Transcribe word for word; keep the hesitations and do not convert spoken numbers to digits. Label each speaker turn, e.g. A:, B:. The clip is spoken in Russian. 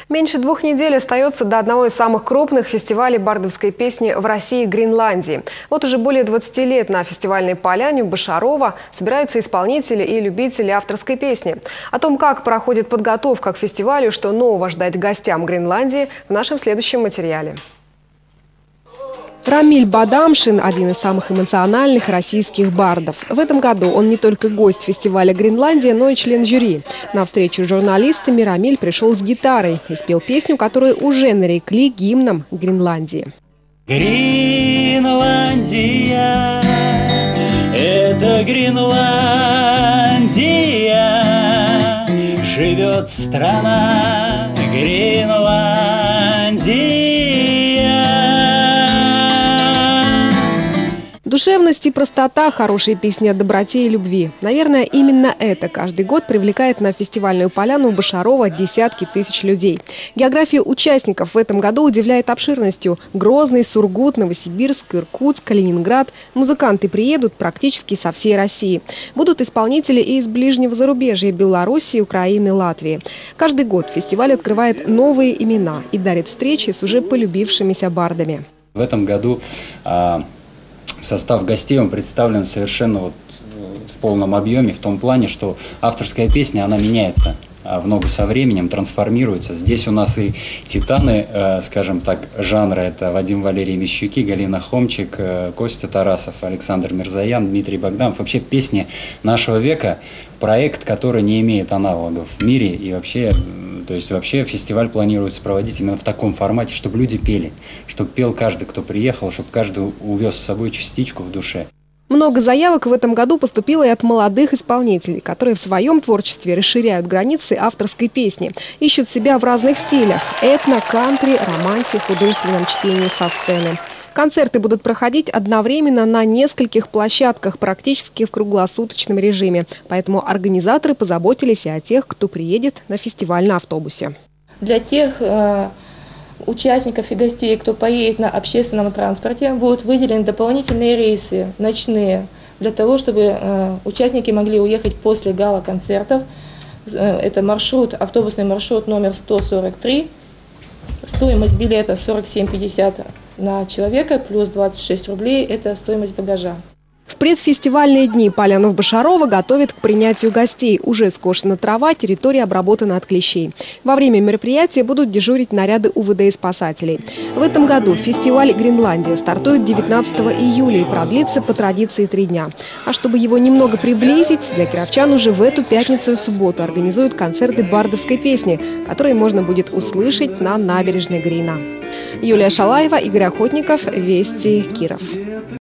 A: Меньше двух недель остается до одного из самых крупных фестивалей бардовской песни в России – Гренландии. Вот уже более двадцати лет на фестивальной поляне в Башарово собираются исполнители и любители авторской песни. О том, как проходит подготовка к фестивалю, что нового ждать гостям Гренландии, в нашем следующем материале.
B: Рамиль Бадамшин – один из самых эмоциональных российских бардов. В этом году он не только гость фестиваля «Гренландия», но и член жюри. На встречу с журналистами Рамиль пришел с гитарой и спел песню, которую уже нарекли гимном Гренландии.
C: Гренландия, это Гренландия, живет страна Гренландия.
B: Душевность и простота, хорошие песни о доброте и любви. Наверное, именно это каждый год привлекает на фестивальную поляну в Башарово десятки тысяч людей. География участников в этом году удивляет обширностью. Грозный, Сургут, Новосибирск, Иркутск, Калининград. Музыканты приедут практически со всей России. Будут исполнители и из ближнего зарубежья – Белоруссии, Украины, Латвии. Каждый год фестиваль открывает новые имена и дарит встречи с уже полюбившимися бардами.
D: В этом году а состав гостей он представлен совершенно вот в полном объеме, в том плане, что авторская песня, она меняется в ногу со временем, трансформируется. Здесь у нас и титаны, скажем так, жанра. Это Вадим Валерий Мещуки, Галина Хомчик, Костя Тарасов, Александр Мирзаян, Дмитрий Богданов. Вообще песни нашего века, проект, который не имеет аналогов в мире. И вообще, то есть вообще фестиваль планируется проводить именно в таком формате, чтобы люди пели, чтобы пел каждый, кто приехал, чтобы каждый увез с собой частичку в душе.
B: Много заявок в этом году поступило и от молодых исполнителей, которые в своем творчестве расширяют границы авторской песни. Ищут себя в разных стилях – этно, кантри, романсе, художественном чтении со сцены. Концерты будут проходить одновременно на нескольких площадках, практически в круглосуточном режиме. Поэтому организаторы позаботились и о тех, кто приедет на фестиваль на автобусе.
E: Для тех э, участников и гостей, кто поедет на общественном транспорте, будут выделены дополнительные рейсы, ночные, для того, чтобы э, участники могли уехать после гала-концертов. Э, это маршрут, автобусный маршрут номер сто сорок три. Стоимость билета сорок семь пятьдесят на человека, плюс двадцать шесть рублей – это стоимость багажа.
B: В предфестивальные дни поляну в Башарово готовят к принятию гостей. Уже скошена трава, территория обработана от клещей. Во время мероприятия будут дежурить наряды УВД и спасателей. В этом году фестиваль «Гренландия» стартует девятнадцатого июля и продлится по традиции три дня. А чтобы его немного приблизить, для кировчан уже в эту пятницу и субботу организуют концерты бардовской песни, которые можно будет услышать на набережной Грина. Юлия Шалаева, Игорь Охотников, Вести, Киров.